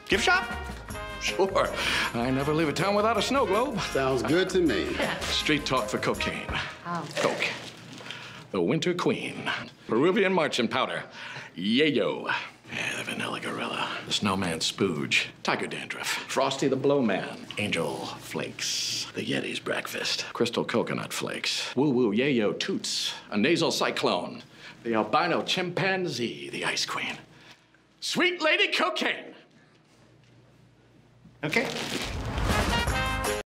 Gift shop? Sure. I never leave a town without a snow globe. Sounds good to me. Street talk for cocaine. Oh. Coke. The Winter Queen. Peruvian marching powder. Yayo. Yeah, the Vanilla Gorilla. The Snowman Spooge. Tiger Dandruff. Frosty the Blowman. Angel Flakes. The Yeti's Breakfast. Crystal Coconut Flakes. Woo Woo Yayo Toots. A Nasal Cyclone. The Albino Chimpanzee. The Ice Queen. Sweet Lady Cocaine. Okay.